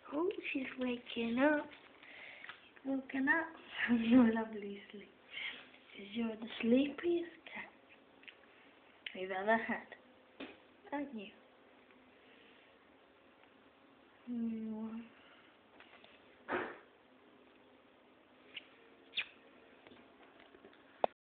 Oh, she's waking up. Woken up from your lovely sleep. Because you're the sleepiest cat we've ever had, aren't you?